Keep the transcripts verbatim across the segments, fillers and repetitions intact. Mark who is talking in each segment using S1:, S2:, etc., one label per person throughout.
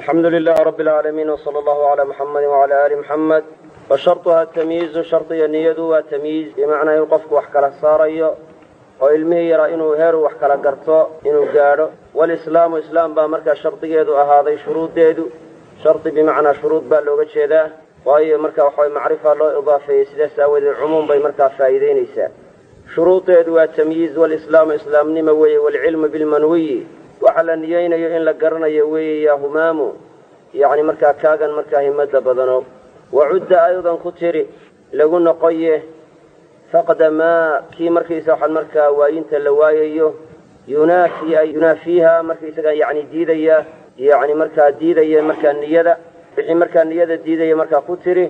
S1: الحمد لله رب العالمين وصلى الله على محمد وعلى آل محمد. وشرطها التمييز شرطي النيد وتمييز بمعنى يوقفك وحكلا صاريا وإلمه يرى إنه هيرو وحكلا قرطا إنه قارو. والإسلام إسلام بامركا شرطي يدو هذا شروط يدو شرطي بمعنى شروط باللغة شيدا وهي مركا وحوي معرفة لا إضافة سداسة والعموم بمركا فائدين إساء شروط يدو التمييز. والإسلام إسلام نموي والعلم بالمنوي وحلا نيين إن لقرنا يوي يا همامو يعني مركا كاغن مركا همد بدنو. وعد أيضا كتري لقلنا قيه فقد ما كي مركي ساحل مركا وإنت اللوايه ينافي أي ينافيها مركي ساقا يعني ديدية يعني مركا ديدية مركا النيادة بحي مركا النيادة ديدية مركا كتري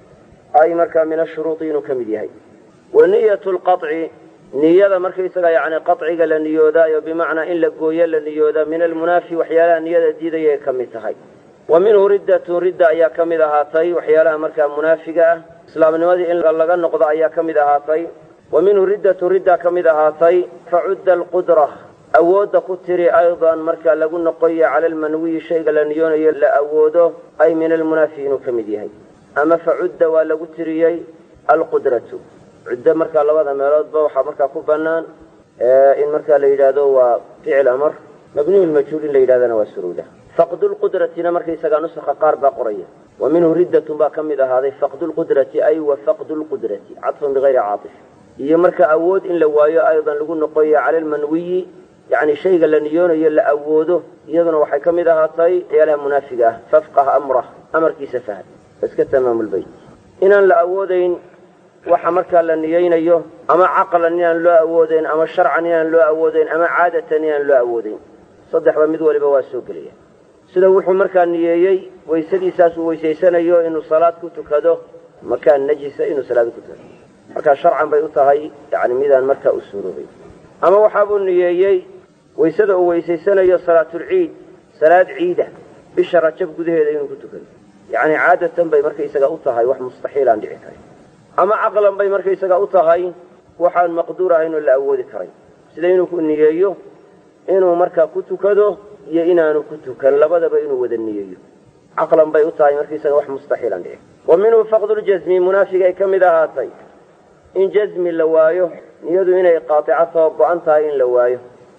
S1: أي مركا من الشروطين كمديهي. ونية القطع نيادة مركي ساقا يعني قطعي للنيودا بمعنى إن لقوية للنيودا من المنافي وحيالها النيادة ديدية كمدتهي. ومنه ردة ردة أيا كمدة هاتي وحيالها مركا منافقة إسلام نماذي إن لغا نقضى أيا كمدة هاتي. ومنه ردة ردة كمدة هاتي. فعد القدرة أود كتري أيضا مركا لقلنا قوية على المنوي شيء لنيون يلا أوده أي من المنافين كمديهي. أما فعد ولا كتري القدرة عد مركا لوضع ميلاد بوحة مركا كوبانان آه إن مركا ليلادو وفعل أمر مبني المجهول ليلادنا والسرودة. فقد القدرة نمركي سقى نسخ قاربة قرية. ومنه ردة با كمدة هذه فقد القدرة أي وفقد القدرة عطف بغير عاطف هي مركا أود إن لوايا أيضا لقلنا قوية على المنوي يعني شيء لنيون يلا أوده يظن وحي كمدة هاتي يلا منافقة ففقه أمره أمر كي سفهد بس كتمام البيت إن لأودين وحمركا لنيين أيه أما عقلا نيان لا أودين أما شرعا نيان لا أودين أما عادة نيان لا أودين صدح ومدول بواسوق ليه sida wuxuu markaa niyeeyay waysidiisaas uu weyseysanayo inuu salaad ku tukado makaan najisa inuu salaad ku tukado marka sharcan bay u tahay yaani midaan markaa u suuroobay. ama waxa uu niyeeyay weysada uu weyseysanayo salaatul ciid salaad ciida bisha rajab gudaheeda inuu ku tukado yaani caadatan bay markaa isaga u tahay wax mustaxiil aan dhici karin. ama aqlan bay markaa isaga u tahay waxaan maqduur ahayn oo la awoodi karay sida inuu ku niyeeyo inuu markaa ku tukado iyo inaanu ku tukan labadaba inuu wada niyeeyo aqlan bay u tahay markiisa wax mustaxiil aan dhici. ومنه فقد الجزم منافق ay kamid ahaatay in jazmi la waayo niyadu inay qaaticato go'anta in la waayo.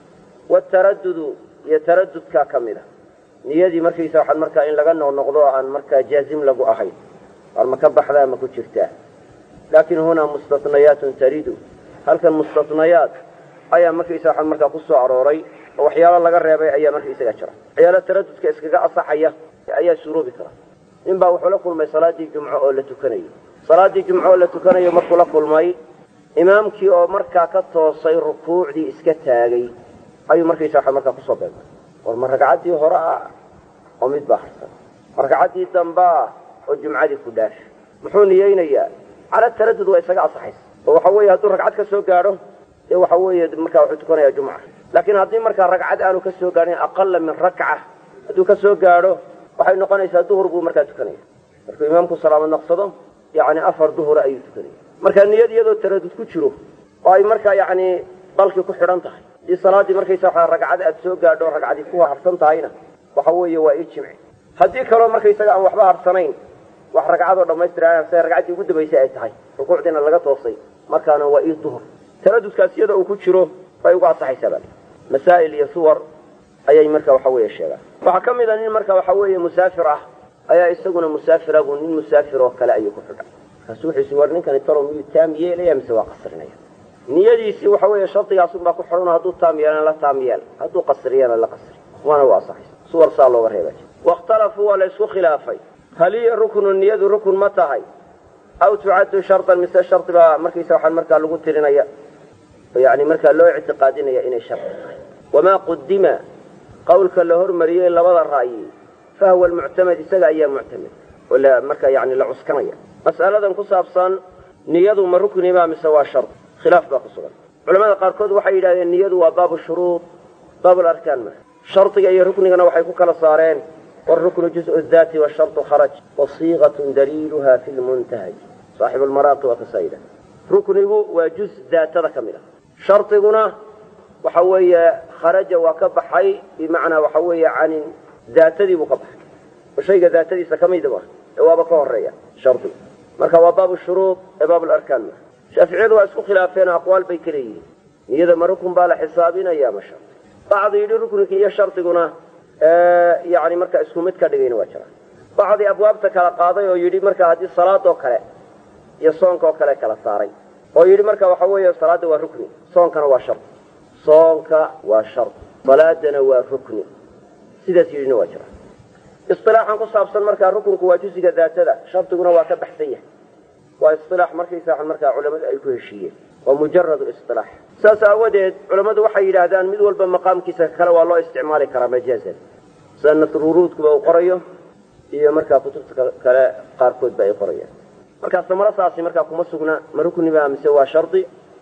S1: والتردد يتردد ka kamid niyadi markiisa waxa markaa in laga noqdo aan markaa jazim lagu ahayn arma ka baxda ma ku jirtaa. laakiin huna mustathniyat taridu halkan mustathniyat ayaa markiisa waxa markaa ku soo arooray waxyaalo laga reebay ayaa markii isaga jira ciyaala taradudka iskaga asaxaya ayaa suuroobi kara. in baa wuxuu la kulmay salaadii jumco oo la tukanayo salaadii jumco oo la tukanayo markuu la kulmay imaamkii oo markaa ka toosay rukuucdii iska taagay ayuu markiisa waxa markaa ku soo beegay war mar ragcadii hore ah oo mid baa harsan ragcadii damba oo jumcadii ku dhaash muxuu niyeynayaa ala taradud waa isaga asaxay oo waxa weeye hadduu ragcad ka soo gaaro ee waxa weeye markaa wuxuu tukanayaa jumca. laakiin haddii markaa ragcad aanu ka soo gaarin aqalla min rakca hadduu ka soo gaaro waxay noqonaysaa duhur buu markaa tukanaya markuu imaamku salaamo naqsado yacni afar duhur ayuu tukanaya. markaa niyad iyadoo taradud ku jiro oo ay markaa yacni balkii ku xidhan tahay dii salaadii markaysa waxa ragcad aad soo gaadho ragcadii ku harsan tahayna waxa weeye waa ii jimci. haddii kaloo markaysaga aan waxba harsanayn wax ragcadoo dhammaystiran say ragcaddii ugu dambaysay ay tahay rukuucdiina laga toosay markaana waa ii duhur taradudkaas iyada uu ku jiro bay ugu asaxaysaa. مسائل يصور أي مركب وحوي الشباب وحكم إذا نين مركب وحوي مسافرة أي يستجون مسافرة ونين مسافر وكلا أي كفر فسوحي سوارني كان يطروا مية تامية لا يمسوا قصرنا نيجي سوى حوي شرطي يصوب باكو حرون هدو تامية لا تامية هدو قصرية لا قصر وأنا واصح صور صالوا ورهيبة واختلفوا ولا يسوا خلافي هل هي الركن النياد ركن متى هاي أو تعد شرطا مثل شرط مركب سوحا مركب لقول ترينا يعني مركا لو اعتقادنا يا إن شرط. وما قدم قولك له مريء لبض الرأي فهو المعتمد سجى أيام معتمد ولا مركا يعني لعسكرية. مسألة نقص أبصان نياد مركن إمام سوا شرط خلاف باقي الصغر. علماء قاركود وحي إلى النياد وباب الشروط باب الأركان ما شرط أي ركن أنا وحيكون كلا صارين والركن جزء الذات والشرط خرج وصيغة دليلها في المنتهج صاحب المراقي وقصيدة ركنه وجزء ذات كاملة شرطنا وحوي خرج وكبحي بمعنى وحوي عن ذات ذي وكبح shayga daatadiisa ka mid ah ee waaba ka horeeya shardi marka waa baabu shuruud ee baabu arkaan shaafiiciyadu waa isku khilaafeen aqwaal bay kala yihiin niyada ma rukun baa la xisaabinaya ma shardi bacdi yidhi rukunka iyo shardiguna yani marka isku mid ka dhigayna waa jira bacdi abwaabta kala qaaday oo yidhi marka haddii salaadoo kale iyo soonka oo kale kala saaray oo yidhi marka waxa weeye salaada waa rukni soonkana waa shardi soonka waa shardi salaadana waa rukni sidaas yidhina waa jira isilaaxan ku saabsan markaa rukunku waa jusiga daatada shardiguna waa ka baxsan yahay waa isilaax markaysaa markaa culamadu ay ku heshiiyeen waa mujaradu isilaax saas aawadeed culammadu waxay yidhaahdaan mid walba maqaamkiisa kale waa loo isticmaali karaa majaazan sida nasruruudkuba uu qorayo iyo markaa kutubta kale qaarkoodba ay qorayaan markaa samaro saasi markaa kuma sugna ma rukniba mise waa shardi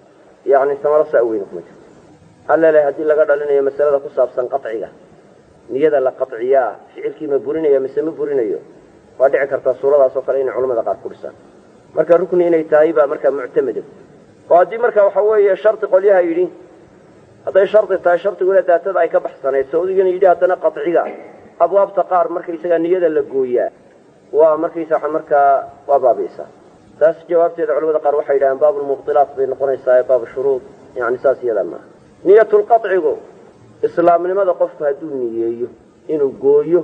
S1: yani samaro saa weyn kuma jirto alla leh haddii laga dhalinayo masalada ku saabsan qaciga niyada la qaciyaa ficilkii ma burinaya mise ma burinayo waa dhici kartaa suuradaas oo kale inay culamada qaar ku dhisaan marka rukni inay tahay baa markaa muctamada oo haddii marka waxa weeye shardi qolyaha yidhi hadday shardi tahay shardiguna daatada ay ka baxsanayd saudigana yidhi haddana qaciga abwaabta qaar markaysagaa niyada la gooyaa waa markaysa markaa waa baabiisa taas jawaabteeda culamada qaar waxay yidhahaan baabulmubdilaat bay noqonaysaa baab shuruud yani saas iyada maaha niyatulqacigu islaamnimada qofku hadduu niyeeyo inuu gooyo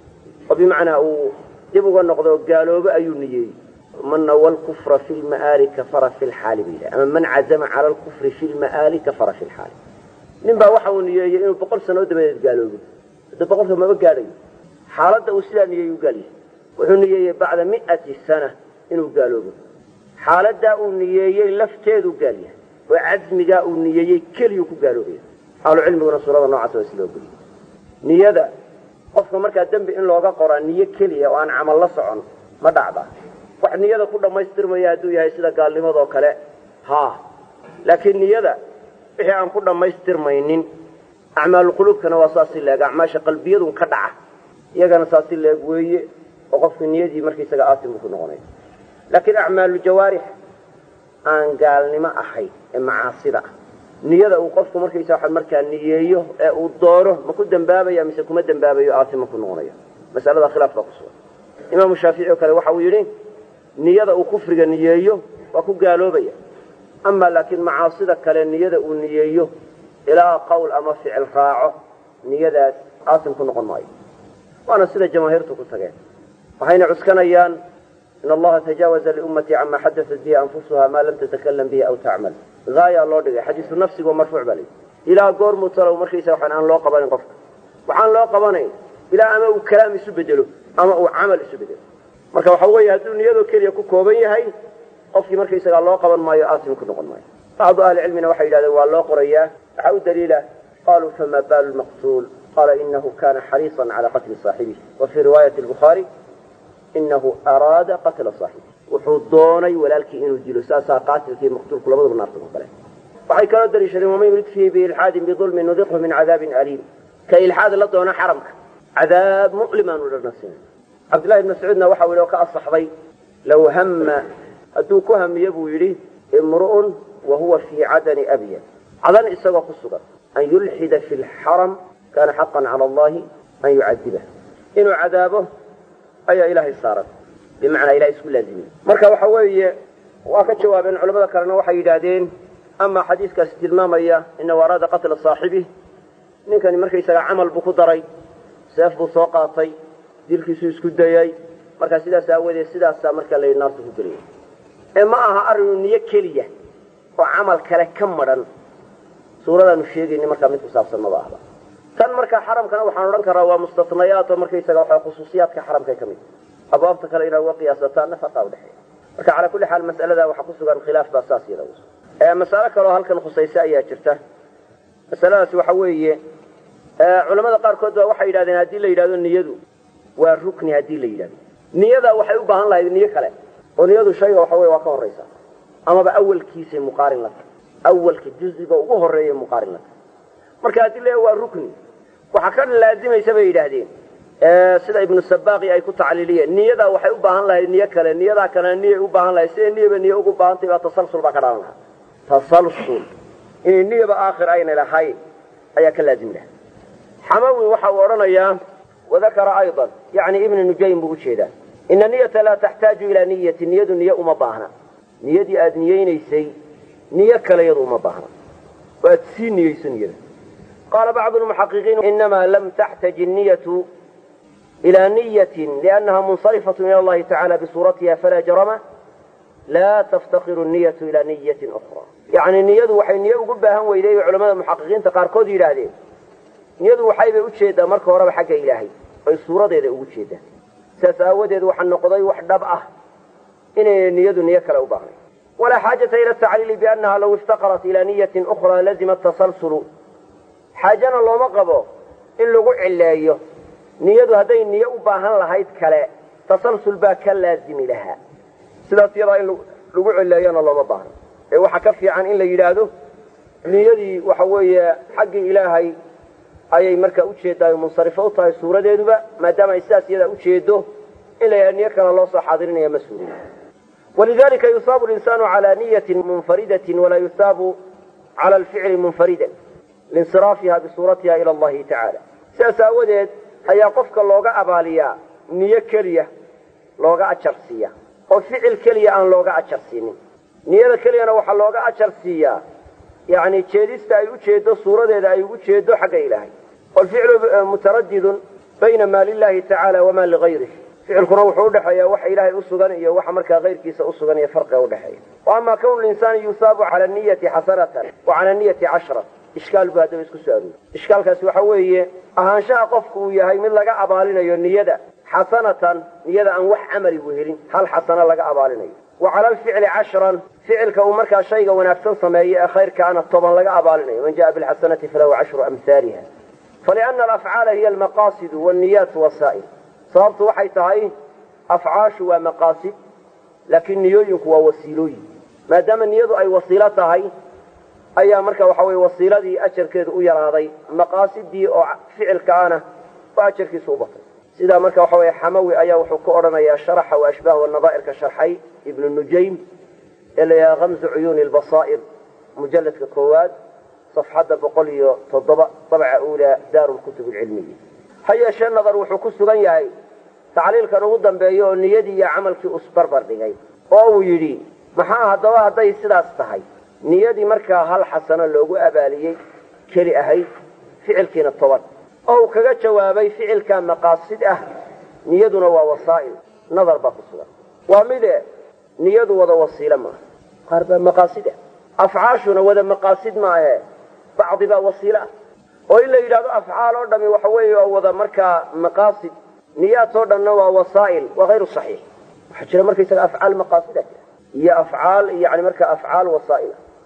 S1: oo bimacnaa uu dib uga noqdo gaaloobo ayuu niyeeyey man nawa lkufra fi lma'aali kafara fi lxaali bay yidhaha ama man cazama cala alkufri fi lma'aali kafara fi lxaali nin baa waxa uu niyeeyey inuu boqol sanoo dabadeed gaaloobo hadda boqolka maba gaadhayo xaaladda uu sidaa niyeeyu gaalyahay wuxuu niyeeyey bacda mi'ati sana inuu gaaloobo xaaladdaa uu niyeeyey lafteedu gaalyahay oo casmigaa uu niyeeyey keliyuu ku gaaloobaya ahlucilmiguna suurada noocaas waa isloo geliyey niyada qofka markaa dembi in looga qoraa niyo keliya oo aan camal la socon ma dhacda wax niyada ku dhammaystirmaya hadduu yahay sida gaalnimadoo kale haa laakiin niyada wixii aan ku dhammaystirmaynin acmaalulquluubkana waa saasi leeg acmaasha qalbiyadun ka dhaca iyagana saasi leeg weeye oo qofka niyadii markaysaga aasim buu ku noqonaya laakiin acmaalujawaarix aan gaalnimo ahayn ee macaasida ah niyada uu qofku markaysa waxa markaa niyeeyo ee uu dooro ma ku dambaabaya mise kuma dambaabayo aasim ku noqonayo masalada khilaaf baa ku sugan imaamu shaafici oo kale waxa uu yidhi niyada uu kufriga niyeeyo waa ku gaaloobaya ama laakiin macaasida kale niyada uu niyeeyo ilaa qowl ama ficil raaco niyadaas aasim ku noqon maayo waana sida jamaahiirtu ku tageen waxayna cuskanayaan in allaha tajaawaza liummatii cama xadaat bihi anfusuha maa lam tatakalam bihi aw tacmal gaaya loo dhigay xadiisu nafsigu waa marfuuc baa layidhi ilaa goormuu talow markaysa waxaan aan loo qabanin qofka waxaan loo qabanayn ilaa ama uu kalaam isu bedelo ama uu camal isu bedelo marka waxa weeye hadduu niyadoo keliya ku kooban yahay qofkii markaysagaa loo qaban maayo aasim ku noqon maayo bacdu ahli cilmina waxay yidhahdeen waa loo qorayaa waxaa u daliila qaluu fama baalu lmaqtuul qala inahu kana xariisan cala qatli saaxibih wa fii riwaayati lbukhaari inahu araada qatla saaxibih wuxuu doonay walaalkii inuu dilo saasaa qaatilkii maqtuulku labadaba naarta ku galeen waxay kaloo daliishadeen waman yurid fiihi biilxaadin bidulmin nudiqhu min cadaabin aliim ka ilxaad la doona xaramka cadaab mu'lim aanu dharnasiina cabdillahi ibn mascuudna waxa uu yidhi oo ka asaxday low hama hadduu ku hamiye buu yidhi imru'un wa huwa fii cadani abyad cadan isagoo ku sugan an yulxida fi lxaram kana xaqan cala allahi an yucadibah inuu cadaabo ayaa ilaahay saaran bimacnaa ilahay isku laazimiye marka waxa weeye waa ka jawaabeen culamada kalena waxay yidhaahdeen ama xadiiskaasi tilmaamaya inahu araada qatla saaxibih ninkani markaysaga camal buu ku daray seef buu soo qaatay dilkiisuu isku dayay markaa sidaas aawadeed sidaasaa markaa la yidhi naarta ku gelaya ee ma aha arinu niyo keliya oo camal kale ka madhan suuradaanu sheegayni markaa mid ku saabsan maba ahba tan markaa xaramkana waxaan odhan karaa waa mustasnayaat oo markaysaga waxa khusuusiyaadka xaramkay ka mid abwaabta kale inaad uga qiyaasataan nafaqa udhexeeya marka calaa kulli xaal mas'alada waxaa ku sugan khilaaf baa saas yada ee mas'alo kaloo halkan khusaysa ayaa jirta masaladaasi waxa weeye culamada qaarkood baa waxay yidhahdeen haddii la yidhahdo niyadu waa rukni haddii la yidhahdo niyada waxay u baahan lahayd niyo kale oo niyadu shayga waxa weye waa ka horraysa amaba awalkiisay muqaarin la tahay awalka juziga ugu horreeya muqaarin la tahay marka haddii la waa rukni waxaa ka laazimaysa bay yidhaahdeen sida ibnu sabaaqi ay ku tacliiliyeen niyada waxay u baahan lahayd niyo kale niyadaa kalena niyay u baahan lahayd siday niyaba niyo ugu baahantay baa tasalsul baa ka dhalan lahaa tasalsul inay niyaba aakhir ayna lahayn ayaa ka laazimi lahaa xamawi waxa uu odhanayaa وذكر أيضا يعني ابن النجيم بوجهده إن النية لا تحتاج إلى نية نية نية أمباهنا نية أدنيين يسي نية كلا يضو أمباهنا وأتسين نية سنية. قال بعض المحققين إنما لم تحتاج النية إلى نية لأنها منصرفة إلى الله تعالى بصورتها فلا جرم لا تفتقر النية إلى نية أخرى. يعني النية وحي النية وقبها هم وإليه علماء المحققين تقاركود إلى هذه النية وحي بأجهد مركة ورب حق إلهي والصورة ذي أجهد سأساود ذي وحن قضي وحدبأه إن النية النية كلا أباهي ولا حاجة إلى التعليل بأنها لو افتقرت إلى نية أخرى لزم التسلسل حاجنا الله مقبو إن لقوا عليه نية هذين نية أباهن لهايد كلا تسلسل باك لازم لها سلاسي يرى إن لقوا عليه الله مقبوه وحكفي عن إن ليلاده نيدي وحوي حق إلهي أي مركة أجهده منصرفة وطاي سورة ديدوبا ما دام إساس يدا أجهده إلا أن يكن الله صح حاضرين يا مسؤولين. ولذلك يصاب الإنسان على نية منفردة ولا يصاب على الفعل منفردا لانصرافها بصورتها إلى الله تعالى. ساسا وديد هيا قفك اللوغة أبالية نية كلية لوغة أجرسية وفعل كلية أن لوغة أجرسيني نية كلية نوحى لوغة أجرسية يعني تشيدست أي أجهده صورة ديد أي أجهده حق إلهي والفعل متردد بين ما لله تعالى وما لغيره فعل كروح ودحيا وح إلهي أسغن وح مركا غير كيس أسغن فرق ودحيا. وأما كون الإنسان يصاب على النية حسنة وعلى النية عشرة إشكال بهذا يسكو سؤال إشكال كسو حويه أهانشاء قفكو يهي من لقى أبالنا النية حسنة نية أن وح عملي وهرين هل حسنة لقى أبالنا وعلى الفعل عشرا فعل كومركا شيء ونفسا صمائي خير كانت طبعا لقى أبالنا من جاء بالحسنة فله عشر أمثالها. فلأن الأفعال هي المقاصد والنيات وسائل صارت وحي تهي أفعاش ومقاصد لكن نيوينك ووسيلوي ما دام النيض أي وسيلة هاي أي مركا وحوي وسيلة دي أجر كده ويراضي مقاصد دي فعل كأنا وأجر كي صوبته سيدا مركا وحوي حموي أي وحكو أرنا يا شرح وأشباه والنظائر كشرحي ابن النجيم إلا يا غمز عيون البصائر مجلد ككواد صفحة بقولي تضبع طبعة أولى دار الكتب العلمية. هيا شيء النظر وحكوس غنياي تعليل كانوا قدام بيو نيدي يا عمل في أسبر بردقاي أو يري محاها دواها داي سلاس تهي نيدي مركا هل حسنا لوغو أباليي كري أهي فعل كين الطوال أو كغا جوابي فعل كان مقاصد أه نيدنا ووسائل نظر باقصنا وماذا نيدو وضا وصيلة ما قاربا مقاصد أفعاشنا وذا مقاصد ما بعض ذا وصيلة وإلا إذا أفعال أردمي وحوي وذا مركا مقاصد نيات أردمنا ووسائل وغير صحيح وحجنا مركا يسأل أفعال مقاصدك هي أفعال يعني مركا أفعال وسائل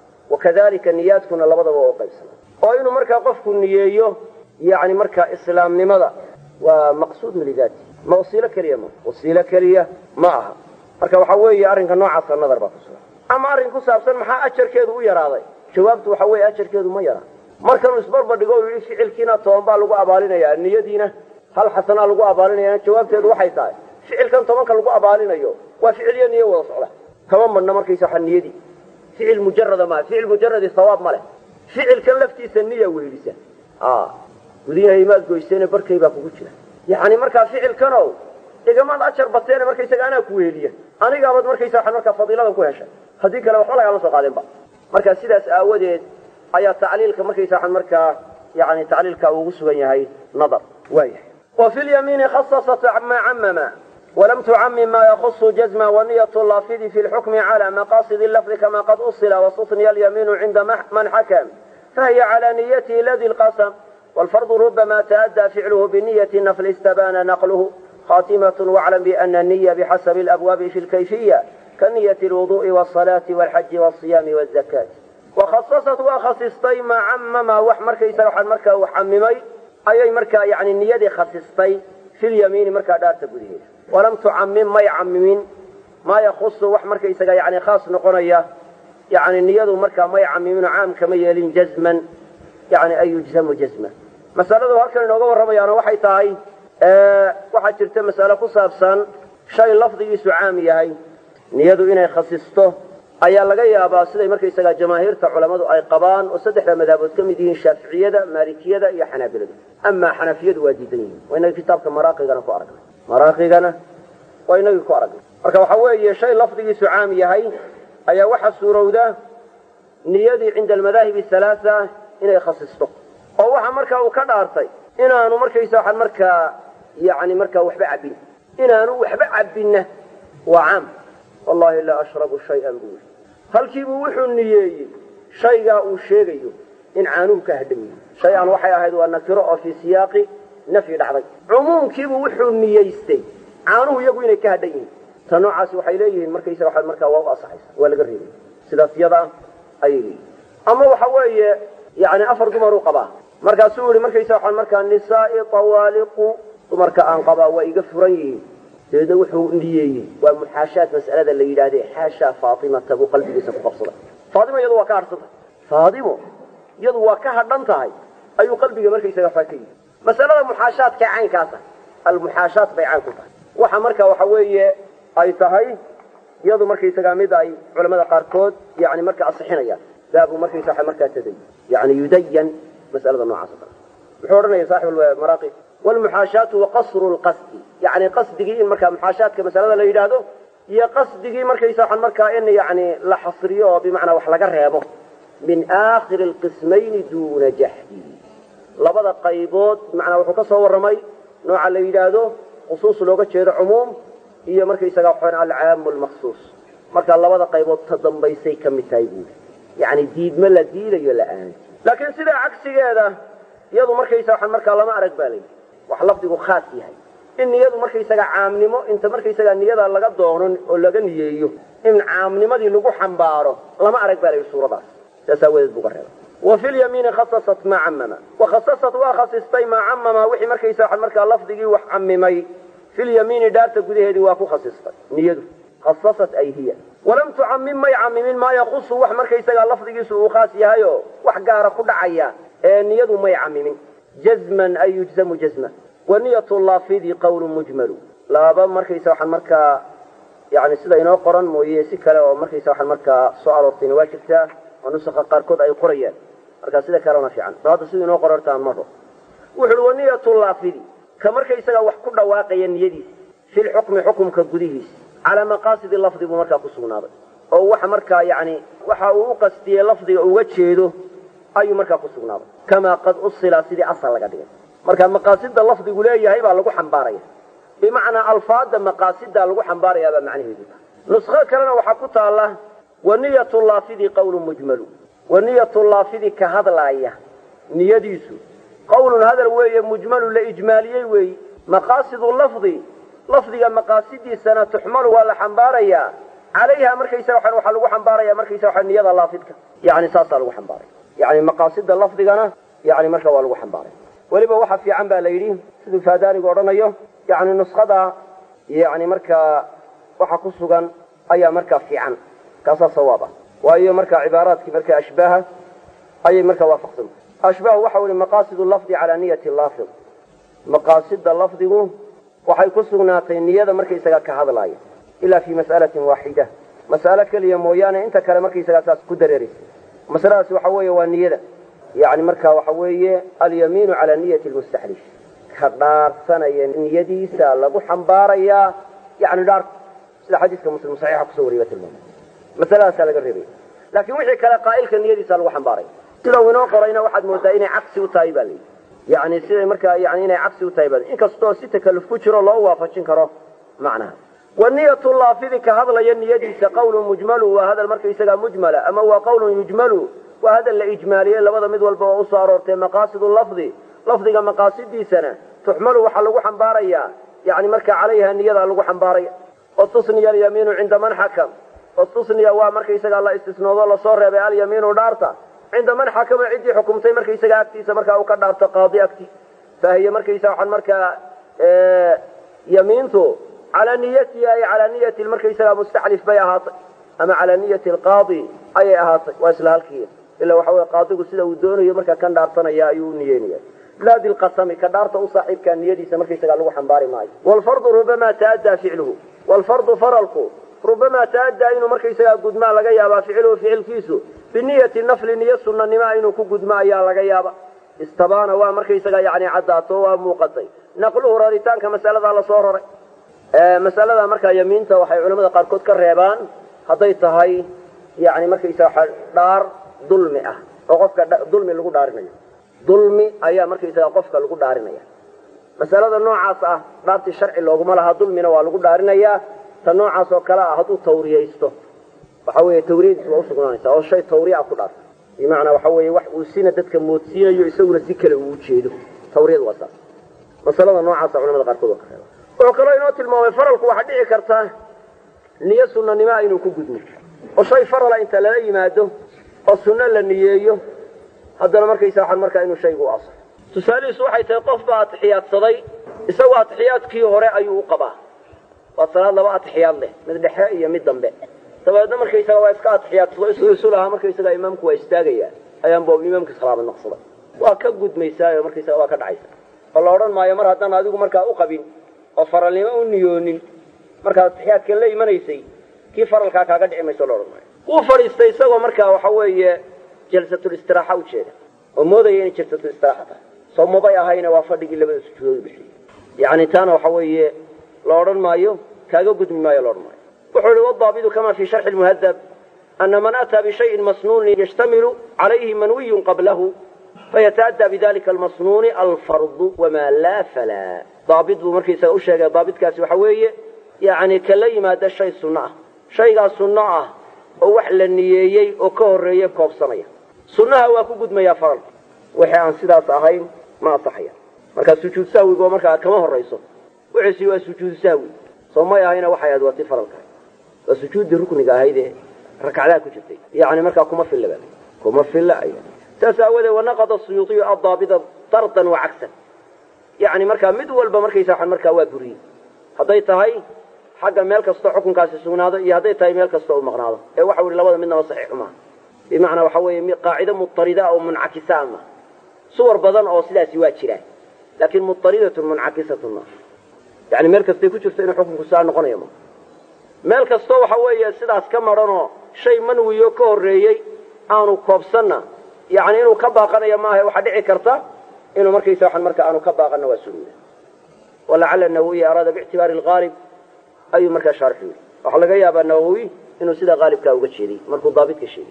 S1: وكذلك النيات كنا لبضا وقيسنا وإنه مركا قفك النية يعني مركا إسلام لماذا ومقصود من ذاته ما وصيلة كريه ما وصيلة كريه معها مركا وحوي أرنك نوع عصر النظر باقصنا أما أرنك سابسا محا أجر كيدو يراضي جوابته وحوي أجر كيدو ما يرى markan isbarbar dhigo uu ficilkiina toban baa lagu abaalinayaa niyadiina hal xasana lagu abaalinayaa jawaabteedu waxay tahay ficilkan tobanka lagu abaalinayo waa ficil niyo wada socda kama marna markaysa xaniyadi ficil mujarrad ma ficil mujarrad thawab male ficil kan laftiisa niyo weelisa ah wadiyahay ma goysteen barkay baa kugu jira yaani marka ficil kano igama ajar bateen markaysa ana ku weeliya aniga abad markaysa waxan marka fadiilada ku heshay hadii kale wax laga soo qaadeen ba marka sidaas aawadeed أي تعليل كمركي ساحن مركا يعني تعليل كأوجسوين هاي نظر وايه. وفي اليمين خصصت ما عمم ولم تعمم ما يخص جزما ونية اللافظ في الحكم على مقاصد اللفظ كما قد أصل وصفني اليمين عند من حكم فهي على نيته الذي القسم والفرض ربما تأدى فعله بنية النفل استبان نقله خاتمة واعلم بأن النية بحسب الأبواب في الكيفية كنية الوضوء والصلاة والحج والصيام والزكاة. وخصصت وخصصتي ما عمم وحمر كيس وحن مركا وحممي أي مركا يعني النية خصصتي في اليمين مركا دار تقوليه ولم تعمم ما يعممين ما يخص وحمر كيس يعني خاص نقرية يعني النية مركا ما يعممين عام كما يلين جزما يعني أي يجزم جزما مسألة هكذا نقول رميانا وحي تاي أه وحي ترتم مسألة قصابسان شيء لفظي سعامي هاي نية إنا خصصته ayaa laga yaabaa siday markaysagaa jamaahiirta culammadu ay qabaan oo saddexda madhabood ka mid yihiin shaaficiyada maalikiyada iyo xanaabilada amaa xanafiyadu waa diidan yihiin waa inagii kitaabka maraaqigana ku aragnay maraaqigana waa inagii ku aragnay marka waxa weeye shay lafdigiisu caam yahay ayaa waxa suurowda niyadii cinda almadaahib halaaa inay khasisto oo waxa markaa uu ka dhaartay inaanu markaysa waxaan markaa yani markaa waxba cabbin inaanu waxba cabbinna waa caam wallahi laa ashrabu shay-an buu yidhi halkiibuu wuxuu niyeeyey shaygaa uu sheegayo in caanuhu ka hadhan yihin shay-an waxay ahayd waa nakiro oo fii siyaaqi nafyi dhacday cumuumkiibuu wuxuu niyeystay caanuhu iyagu inay ka hadhan yihiin ta noocaasi waxay leeyihiin markaysa waxaa markaa waa u asaxaysa waa laga reebay sidaas yada ayay leeyihin ama waxa weeye yani afar dumaruu qabaa markaasuu yihi markaysa waxaa markaa nisaai tawaaliqu dumarka aan qabaa waa iga furan yihiin dabeedna wuxuu niyeeyey waa muxaashaad mas'alada la yidhaahde xaashaa faatimata buu qalbigiisa ku qabsaday faatimo iyadu waa ka hadhan tahay faatimo iyadu waa ka hadhan tahay ayuu qalbiga markaysaga waxaa ka yidhi masalada muxaashaadka caynkaasa almuxaashaat bay caan ku tahay waxa marka waxa weeye ay tahay iyadu markaysagaa mid ay culamada qaarkood yani marka asixinayaan baabu markaysa waxa markaa tadayn yani yudayan mas'alada noocaas o kale muxuu odhanaya saaxib maraaqi walmuxaashaatu wa qasru lqasdi yani qasdigii in markaa muxaashaadka masalada la yidhaahdo iyo qasdigii markaysa waxaan markaa in yani la xasriyo oo bimacnaa wax laga reebo min aakhiri alqismayni duuna jahdi labada qaybood bimacnaa wuxuu ka soo warramay nooca la yidhaahdo khusuus looga jeedo cumuum iyo markaysaga waxaan alcaamu lmaksuus marka labada qaybood ta dambaysay ka mid tahay buuli yani diidma la diidayo la-aan laakiin sidaa cagsigeeda iyadu markaysa waxaan markaa lama arag baa layidhi wax lafdigu khaas yahay in niyadu markaysaga caamnimo inta markaysaga niyada laga doono oo laga niyeeyo in caamnimadii lagu xambaaro lama arag baa layidhi suuradaas saas aawadeed buu ka reebay wa fi lyamiini khasasat maa camama wakhasasat waa khasistay maa camama wixii markaysa waxaan markaa lafdigii wax camimay fi lyamiini dhaarta gudaheedii waa ku khasistay niyadu khasasat ay hiya walam tucamim may camimin maa yaqusu wax markaysagaa lafdigiisu uu khaas yahayo wax gaara ku dhacaya ee niyadu may camimin jazman ay yujzamu jazma wa niyat laafidi qawlu mujmalu laaba markaysa waxaan markaa yani sida inoo qoran mooye si kale oo markaysa waxaan markaa soo aroortayna waa jirtaa oo nusakha qaarkood ay qorayaan markaa sida kalena fiican hadda sida inoo qorartaan maro wuxu uhi wa niyat laafidi ka markaysagaa wax ku dhawaaqaya niyadiisa fi lxukmi xukumka gudihiisa calaa maqaasidi lafdi buu markaa ku sugnaaday oo waxa markaa yani waxa uu u qastiyey lafdiga uga jeedo ayuu markaa ku sugnaaday kamaa qad usila sidii asal laga dhigay marka maqaasida lafdigu leeyahay baa lagu xambaaraya bimacnaa alfaada maqaasida lagu xambaaraya baa macnaheedu tahay nuskho kalena waxaa ku taala wa niyatu laafidi qawlu mujmalu wa niyatu laafidi ka hadlaaya niyadiisu qawlun hadal weeye mujmalu la ijmaaliyey weeyi maqaasidu lafdi lafdiga maqaasidiisana tuxmalu waa la xambaarayaa calayha markaysa waxaan waxaa lagu xambaaraya markaysa waxaa niyada laafidka yani saasaa lagu xambaaraya yani maqaasida lafdigana yani marka waa lagu xambaaray weliba waxa fiican baa la yidhi siduu faadaanigu odhanayo yani nuskada yani markaa waxa ku sugan ayaa markaa fiican kaasaa sawaab ah waayo marka cibaaraadkii marka ashbaaha ayay markaa waafaqsan ashbaahu waxa uli maqaasidu lafdi calaa niyati laafid maqaasida lafdigu waxay ku sugnaatay niyada markaysaga ka hadlaaya ilaa fi mas'alatin waaxida mas'alo keliya mooyaane inta kale markaysaga saas ku dareeraysa masaladaasi waxa weeye waa niyada yani marka waxa weeye alyamiinu calaa niyati lmustaxlif ka dhaarsanaya niyadiisa lagu xambaarayaa yani dhaarta sida xadiiska muslim saxiixa kusoo wariyay tilmaamay masaladaasaa laga reebaya laakiin wixii kale qaa'ilka niyadiisa lagu xambaaraya sida uu inoo qorayna waxaad moodaa inay cagsi u tahay baa layidhi yani siday markaa yani inay cagsi u tahay baa inkastoo si takalluf ku jiro loo waafajin karo macnaha waniyatu laafidi ka hadlaya niyadiisa qawlun mujmalu waa hadal markaysagaa mujmala ama waa qawlun yujmalu waa hadal la ijmaaliyey labada mid walba oo usoo aroortay maqaasidu lafdi lafdiga maqaasidiisana tuxmalu waxaa lagu xambaarayaa yani marka calayha niyadaa lagu xambaaraya wastusniya alyamiinu cinda man xakam wastusniya waa markaysagaa la istisnoodo lasoo reebay alyamiinu dhaarta cinda man xakama ciddii xukumtay markaysagaa agtiisa markaa uu ka dhaarto qaadi agti fahiya markaysa waxaan markaa yamiintu calaa niyatihi ay calaa niyati markaysagaa mustaxlif bay ahaatay ama calaa niyati alqaadi ayay ahaatay waa isla halkii ila waxa weye qaadigu sida uu doonayo markaa kan dhaarsanaya ayuu niyeynaya laa bilqasami ka dhaarta u saaxiibkaa niyadiisa markaysagaa lagu xambaari maayo waalfardu rubamaa ta'addaa ficluhu waalfardu faralku ربما تأدى إنه مركز قد ما لقى يابا فعله فعل كيسو بنية النفل نية سنة نما إنه كقد ما يا لقى يابا استبان هو مركز يعني عداته وموقتي نقله راديتان كمسألة على صور آه مسألة مركز يمينته وحي علماء قاركود كالريبان هضيتها هاي يعني مركز دار ظلمئة وقفك ظلمي اللي دارنيا ظلمي أيها مركز قفك اللي دارنيا مسألة النوع عاصة رابط الشرع اللي هو مالها ظلمنا واللي دارنيا النوع عاصة كلا هدو توريه يستو وحوي توريه يسوى وصغنانيسا أو شيء توريه أكو دار بمعنى وحوي وح وسينة دتك موتسينة يسوون الذكر ووجهده توريه الوسط مسألة النوع عاصة علماء قاركود وكلا وكلا ينوت الموضوع فرق واحد إيه كرتاه نيسونا نما إنه كقدمه وشيء فرق لا أنت لا يماده السنة للنية هذا المركز يساحل مركز إنه شيء أصل تسألي سوحي تقف بها تحيات صدي يسوى تحيات كي هراء أيه قباه والصلاة لبقى تحيات له مثل حائية مدن بي طبعا هذا مركز يسوى إسكاء تحيات صدي يسولها مركز يسوى إمامك ويستاقيا أيام بوب إمامك صلاة النقصة وكقد ميسايا مركز يسوى كدعيسا والله أولا ما يمر هذا هذا مركز أقبين وفر لما أنيونين مركز تحيات كان لي منيسي كيف فر الكاكا قد عمي سولور وفر يستيسوا مركز وحوي جلسة الاستراحة وشيء وموذا يعني جلسة الاستراحة صوم بيا هاينا وافردق اللي بدأ سجود بحي يعني تانا وحوي لورن مايو كاجو قد مايو لورن مايو وحول والضابط كما في شرح المهذب أن من أتى بشيء مسنون يشتمل عليه منوي قبله فيتأدى بذلك المصنون الفرض وما لا فلا ضابط بمركز أشياء ضابط كاسي وحوي يعني كلي ما ده الشيء سنة شيء سنة ووحل النيي وكهرية كوف صنية سنة وكو قد ما يفعل وحي عن سيدة صحيح ما صحيح مركز سجود ساوي قوة مركز كما هو الرئيس وعسي وسجود ساوي صوما يهينا وحي أدواتي فرلك وسجود دي ركنك هيدي ركعلاك وجدتي يعني مركز كما في اللبن كما في اللعي تساوذ ونقض السيوطي الضابط طردا وعكسا يعني مركز مدول بمركز يساحل مركز وابري هضيتها هاي حق ميلك استو حكم كاسي سوناده iyo haday tahay meel kasto oo maqnaado ee waxa uu labada midna saxiix ma bimaana waxa weeye qaacida mutarida oo munkisa ma suwar badan oo sidaasi waa jiraan laakiin mutaridatu munkisatu ma yani meel kasto ku jirto in xukunku saa noqonayo ma meel kasto waxa weeye sidaas ka marano shay manwiyo ka horeeyay aanu koobsana yani inuu ka baaqanayo ma aha waxa dhici karta inuu markaysa waxan marka aanu ka baaqano waa sunnah wala ala nawi arada bi'tibari al-ghalib أي مركز شرحي وحلقة يا أبا النووي إنه سيدة غالب كاوجة شيري مركز ضابط كشيري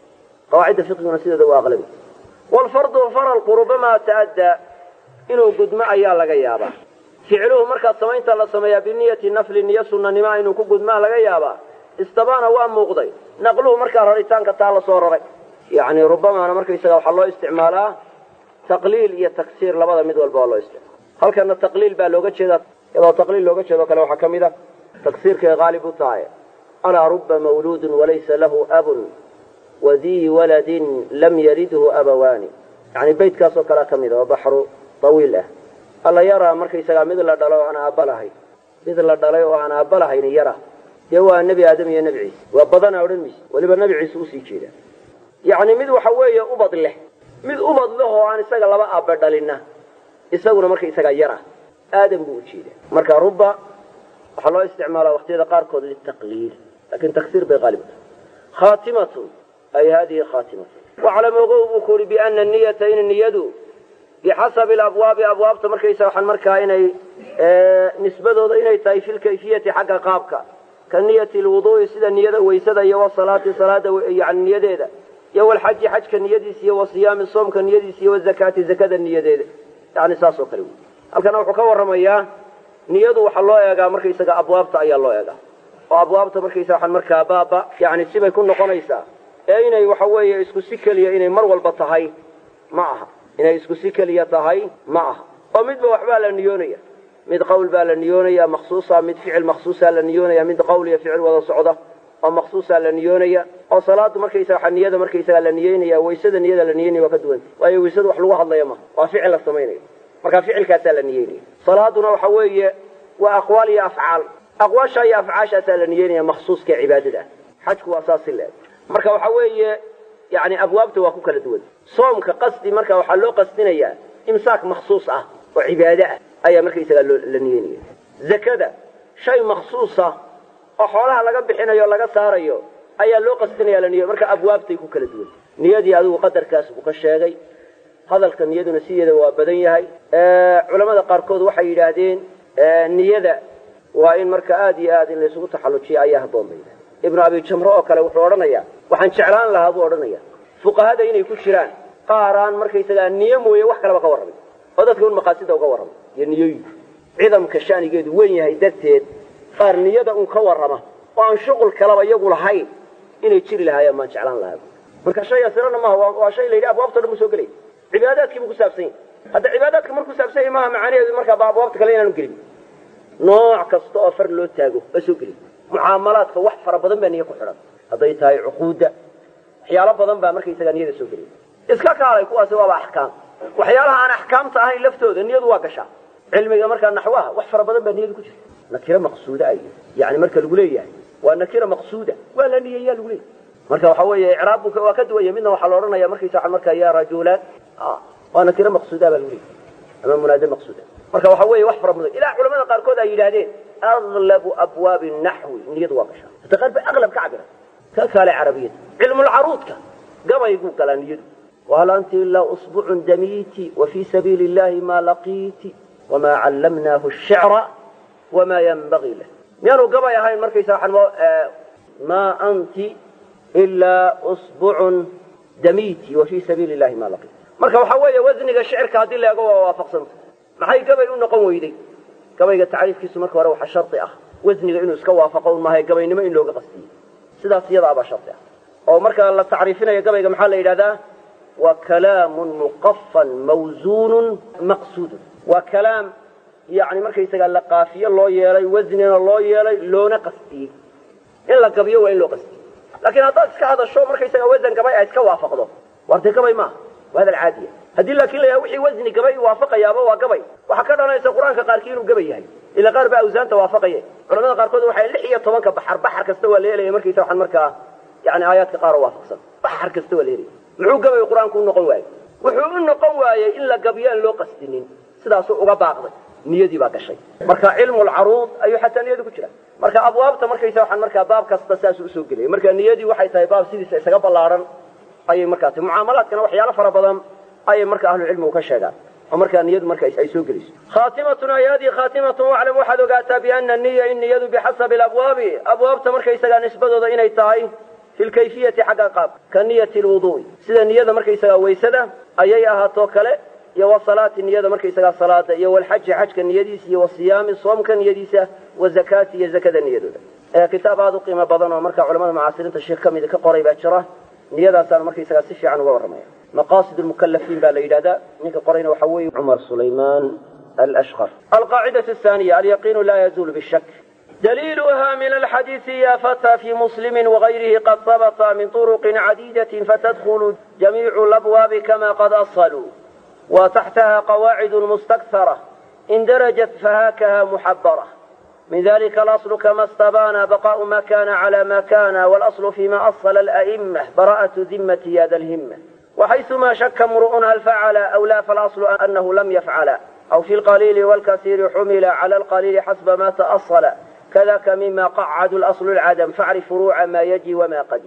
S1: قواعد الفقه من سيدة دواء أغلبي والفرض وفرق ربما تأدى إنه قد ما أيا لقى يا أبا فعله مركز سمين تلا سميا بالنية النفل النية سنة نما إنه قد ما لقى يا أبا استبان وام مقضي نقله مركز ريتان كتالا صور يعني ربما أنا مركز يسقى وحلو استعمالها تقليل هي تكسير لبضا مدول بالله استعمال هل كان التقليل باللغة شذا إذا تقليل لغة شذا كلو حكم إذا تكسير كغالب طاية أنا رب مولود وليس له أب وذي ولد لم يرده أبوان يعني بيت كاسو كلا كميدا وبحر طويل له الله يرى مركي سقى مثل الدلو أنا أبلهي مثل الدلو أنا أبلهي يرى يوا النبي آدم يا نبي عيسى وبضنا ورميس ولبا النبي عيسى وسي كذا يعني مذ وحويه أبض له مذ أبض له عن سقى لبا أبدا لنا يسوون مركي سقى يرى آدم بوجيده مركا رب وحلو استعمالها وقت إذا قاركود للتقليل لكن تكسير بغالب خاتمة أي هذه خاتمة وعلى موقوف بأن النية إن النية بحسب الأبواب أبواب تمركي يسوح المركا إني اه نسبة إني تاي في الكيفية حق قابك كالنية الوضوء سيدا النية ويسدا يو الصلاة صلاة يعني النية ده يو الحج حج كالنية يو الصيام الصوم كالنية يو الزكاة زكاة النية ده يعني ساسو كريم halkan wuxuu ka waramayaa niyadu waxa loo eegaa markaysaga abwaabta ayaa loo eegaa oo abwaabta markaysaga waxan markaa baaba yaani sibay ku noqonaysaa ee inay waxa weeye isku si kaliya inay mar walba tahay ma aha inay isku si kaliya tahay ma aha oo midba waxba la niyoonaya mid qowl baa la niyoonaya makhsuusa mid ficil makhsuusa la niyoonaya mid qowl iyo ficil wada socda oo makhsuusa la niyoonaya oo salaadu markaysaga waxan niyada markaysaga la niyoonaya weysada niyada la niyoonaya waa ka duwan waayo weysada wax lagu hadlayo ma waa ficil la sameeyo marka ficilkaas la niyeeyay salaaduna waxa weeye waa aqwaal iyo afcaal aqwaasha iyo afcaasha la niyeeyay makhsuuska cibaadada xajku waa asaas leh marka waxa weeye yaani abwaabta waa ku kala duwan soomka qasdi marka waxa loo qasdinayaa imsaak makhsuus ah oo cibaada ah ayaa marka isaga la niyeeyay zakada shay makhsuus ah oo xoolaha laga bixinayo laga saarayo ayaa loo qasdinaya la niyo marka abwaabtay ku kala duwan niyadii adigu qadarkaas uu ka sheegay hadalka niyaduna sideeda waa badan yahay ee culimada qaar kood waxay yiraahdeen niyada waa in marka aad iyo aad in la isugu taxallujiyo ayaa haboonayda ibn abi jamra oo kale wuxuu oranayaa waxaan jeclaan lahaa buu oranayaa fuqahada inay ku jiraan qaaraan markaysaga niyo mooye wax kale ba ka warramay oo dadka un maqaasida uga warramay iyo niyoyinka ciidamka shaanigeedu weyn yahay darteed qaar niyada un ka warrama oo aan shuqul kalaba iyagu lahayn inay jiri lahaayeen ma jeclaan lahaa marka shay asirana ma waa shay leeyahay abwaabta dhan soo galay cibaadaadkii buu ku saabsan hadda cibaadaadka markuu saabsan yahay ma macnaheedu marka abwaabta kale inaan gelin nooc kasta oo far loo taago soo galay mucaamalaadka wax fara badan baa niyo ku xiran haday tahay uquuda waxyaalo badan baa markaysaga niyada soo galay iska kaalay kuwaas waa ahkaam waxyaalaha aan ahkaamta ahayn laftooda niyadu waa gashaa cilmiga marka naxwaha wax fara badan baa niyadu ku jirta nakira maqsuuda ay yaani marka lagu leeyahay waa nakira maqsuuda waa la niyeeyaa lagu leeyahay marka waxa weeye i'raabku waa ka duwaya midna waxa la oranayaa markaysa marka ya rajulan ah waa nakira maqsuuda baa lagu leeyahay ama munaada maqsuuda marka waxa weeye wax fara badan ila culimada qaar kood ay yiraahdeen aglabu abwaab an-nahwi niyadu waa gashaa taqarba aglab ka cabira ka kale carabiyada cilmu al-aruudka gabaygu kala niyadu وهل أنت إلا أصبع دميتي وفي سبيل الله ما لقيتي وما علمناه الشعر وما ينبغي له ميانو قبا يا هاي المركز ما أنت إلا أصبع دميتي وفي سبيل الله ما لقيتي مركز وحوية وزنك الشعر كهدي اللي أقوى ووافق صنف ما هي قبا يقولون قوي دي قبا يقول كيسو مركز وروح الشرطي أخ وزنك إنه اسكوا وافقون ما هي قبا إنما إنه قصدي سيدا سيدا أبا شرطي أخ أو مركز الله تعريفنا يا قبا يقول محل إلى ذا وكلام مقفى موزون مقصود وكلام يعني markay isaga la qaafiyo loo yeelay waznina loo yeelay loona qasdi in la gabiyo waa in loo qasdi laakiin haddii iska hadasho markay isaga wazn gabay ay iska waafaqdo wartay gabay ma wada caadiya hadii laakiin la wixii wazni gabay waafaqayaaba waa gabay waxa ka dhalanaysa quraanka qaarkii inuu gabay yahay ila qaar ba awsaanta waafaqayay culimada qaar kood waxay lix iyo toban ka baxar baxar kasta waa leeyahay markay isaga waxan markaa yani aayaadka qaar waafaqsan baxar kasta waa leeyahay muxuu gabay quraanku noqon waayay wuxuu noqon waayay in la gabiyaan loo qasdinin sidaas uu uga baaqday niyadii baa gashay marka cilmu al-aruud ayu hatta niyadu ku jira marka abwaabta markaysa waxan marka baab kasta saas u soo galay marka niyadii waxay tahay baab sidiisa isaga balaaran ayay marka mucaamalaadkana waxyaalo fara badan ayay marka ahlu cilmigu ka sheegaan oo marka niyadu marka ay soo galayso khatimatuna ayadi khatimatu wa'lam waxad ogaata bi anna niyya in niyadu bihasab al-abwab abwaabta markaysa nisbadooda inay tahay في الكيفية حق قاب كنية الوضوء سيدا نية مركيسة ويسدة أيها توكلة يو صلاة نية مركيسة صلاة يو الحج حج كنيديس يو الصيام صوم كنيديس والزكاة هي زكاة النية آه كتاب هذا قيمة بدن ومركع علماء معاصرين الشيخ كم إذا كقريب أشرة نية صار مركيسة سفي عن ورمية مقاصد المكلفين بالإجادة نيك قرين وحوي عمر سليمان الأشقر القاعدة الثانية اليقين لا يزول بالشك دليلها من الحديث يا فتى في مسلم وغيره قد ثبت من طرق عديدة فتدخل جميع الأبواب كما قد أصلوا وتحتها قواعد مستكثرة إن درجت فهاكها محبرة من ذلك الأصل كما استبان بقاء ما كان على ما كان والأصل فيما أصل الأئمة براءة ذمة يا ذا الهمة وحيثما شك امرؤ هل فعل أو لا فالأصل أنه لم يفعل أو في القليل والكثير حمل على القليل حسب ما تأصل كذاك مما قعد الأصل العدم فاعرف فروع ما يجي وما قدي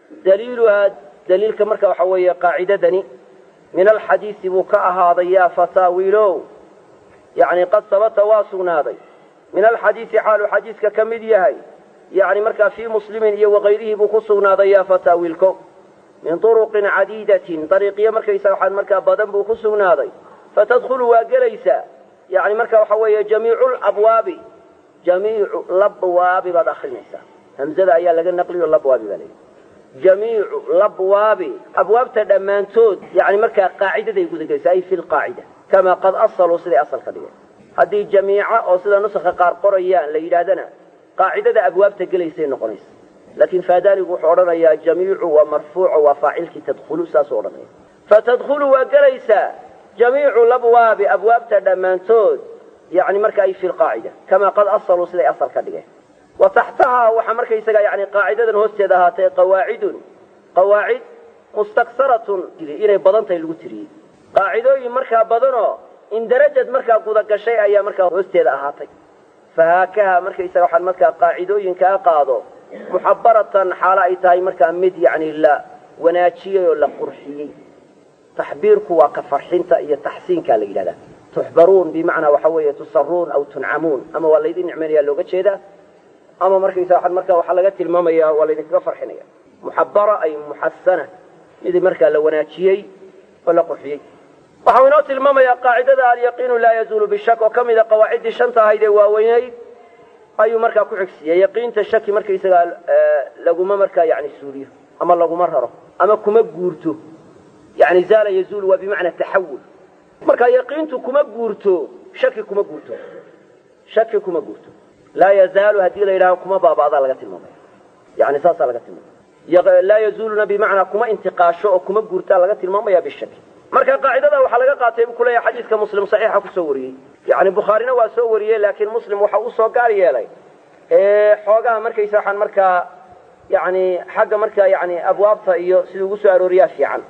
S1: دليلها دليل كمركة وحوية قاعدة دني من الحديث بكاء هذا يا فتاويلو يعني قد ثبت واسنادي من الحديث حال حديث كمديهي يعني مركة في مسلم وغيره بخصونا يا فتاويلكم من طرق عديدة طريقية مركة يسوحان مركة بدن بخصونا فتدخلوا واجليسا يعني مركة وحوية جميع الأبواب جميع الأبواب بداخل نساء همزة أيها لقى النقل والأبواب بلي جميع الأبواب أبواب تدمانتود يعني مركا قاعدة يقول لك أي في القاعدة كما قد أصل وصل أصل قضية هذه جميع أصل نسخ قار قريان ليلادنا قاعدة أبواب تجلسين نقنيس لكن فادان يقول حورنا يا جميع ومرفوع وفاعلك تدخلوا ساسورنا فتدخلوا وجليسا جميع الأبواب أبواب تدمانتود يعني مركا أي في القاعدة كما قد أصل وصل أصل قضية وتحتها وحمرك يسقى يعني قاعدة هستها قواعد قواعد مستكثرة إلى بدنت الوتري قاعدة مركها بدنه إن درجة مركها قدك شيء أي مركها هستها هاتي fahaakaha markaysaga waxaan markaa qaacidooyinkaa qaado muxabbaratan xaalo ay tahay markaa mid yacni la wanaajiyey oo la qurxiyey. taxbiirku waa ka farxinta iyo taxsiinkaa la yidhahdaa. tuxbaruun bimacnaa waxa weeye tusaruun aw tuncamuun, ama waa laydin nicmaynayaa looga jeedaa, ama markaysa waxaan markaa waxaa laga tilmaamayaa waa laydinkaga farxinaya. muxabbara ay muxasana, mid markaa la wanaajiyey oo la qurxiyey. waxau inoo tilmaamayaa qaacidada alyaqiinu laa yazuulu bishak oo ka mida qawaaciddii shanta ahayd ee waaweynayd ayuu markaa ku xigsiiyey. yaqiinta shaki markaysagaa laguma markaa yani suuliyo ama laguma raro ama kuma guurto. yani zaala yazuulu waa bimacnaa taxawul. marka yaqiintu kuma guurto, shaki kuma guurto. shaki kuma guurto. laa yazaalu haddii la yidhaho kuma baaba'daa laga tilmaamaya. yani saasaa laga tilmaamaya. laa yazuuluna bimacnaa kuma intiqaasho oo kuma guurtaa laga tilmaamaya bishaki. marka qaacidada waxaa laga qaatay buu kuleeyahay xadiiska muslim saxiixa kusoo wariyey. yani bukhaarina waa soo wariyey, laakiin muslim waxa uu soo gaar yeelay xoogaha markaysa waxaan markaa yani xagga markaa yani abwaabta iyo siduu ugu soo arooriyaa fiican.